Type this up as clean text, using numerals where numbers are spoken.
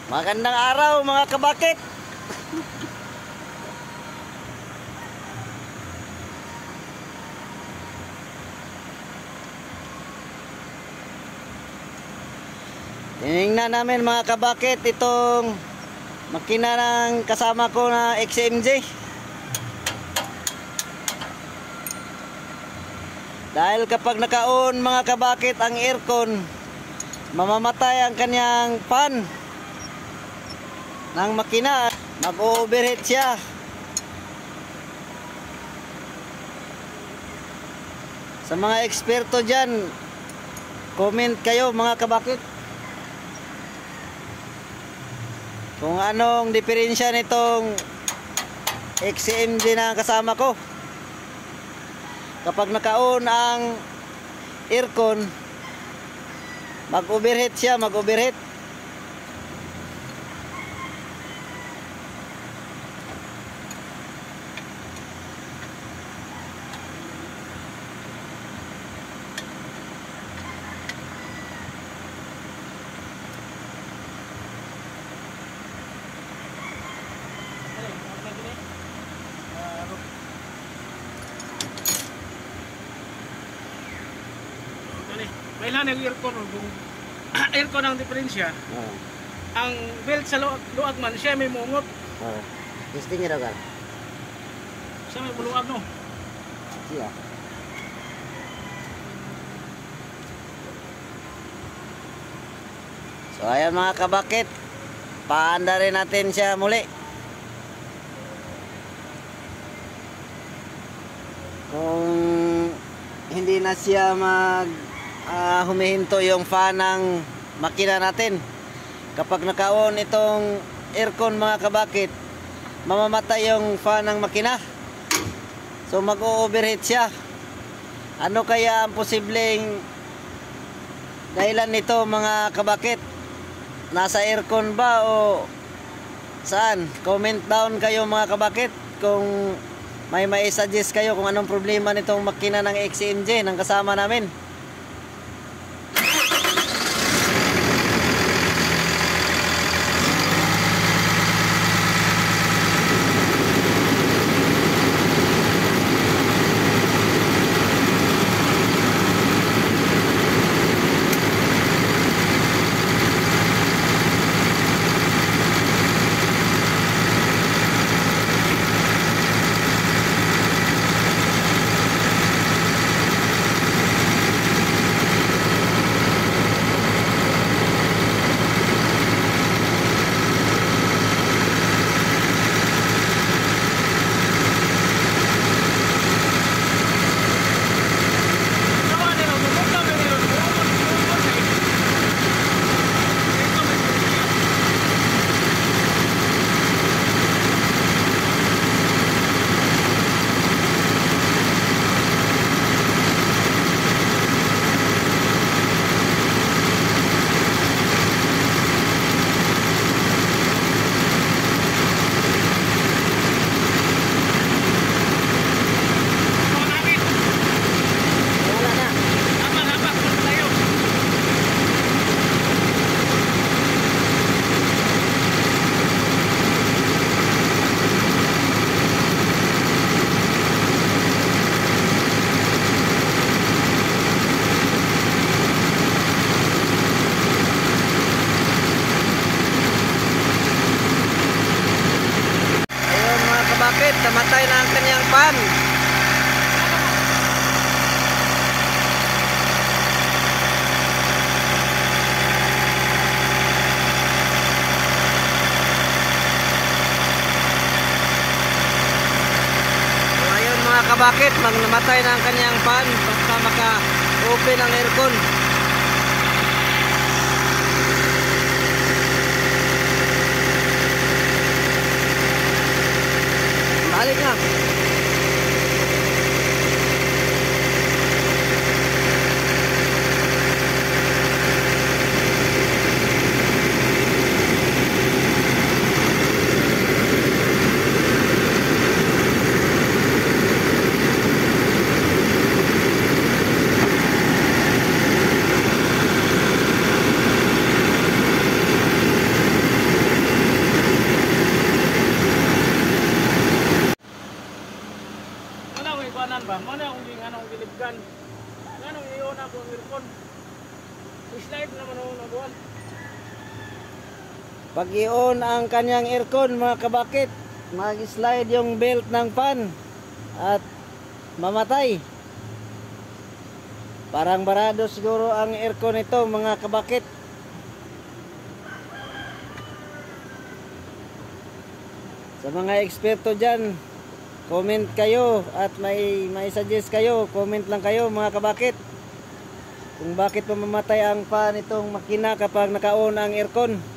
Magandang araw mga kabakit. Tinignan namin mga kabakit itong makina ng kasama ko na XMJ. Dahil kapag naka-on mga kabakit ang aircon, mamamatay ang kanyang fan ng makina, mag-overheat siya. Sa mga eksperto dyan, comment kayo mga kabakit kung anong diferensya nitong XMJ na kasama ko. Kapag naka-on ang aircon, mag-overheat siya, mag-overheat. Kailan ang aircon kung aircon ang diferensya. Ang belt sa luag man siya may mungot. Testing niya daw ka. Siya may muluag no. Siya. So ayan mga kabakit, paanda rin natin siya muli. Kung hindi na siya humihinto yung fan ng makina natin, kapag naka-on itong aircon mga kabakit, mamamatay yung fan ng makina. So mag-overheat siya. Ano kaya ang posibleng dahilan nito mga kabakit? Nasa aircon ba o saan? Comment down kayo mga kabakit kung may suggest kayo kung anong problema nitong makina ng XMJ ng kasama namin. Namatay na ang kanyang pan. So ayun mga kabakit, namatay na ang kanyang pan basta maka-open ang aircon. Balik na. gan. Nganong iyon ako ang aircon. Slide naman ako na buwan. Pag i-on ang kanyang aircon mga kabakit, mag-slide yung belt ng fan at mamatay. Parang barado siguro ang aircon ito mga kabakit. Sa mga eksperto dyan, comment kayo at may suggest kayo, comment lang kayo mga kabakit. Kung bakit mamamatay ang fan itong makina kapag naka-on ang aircon.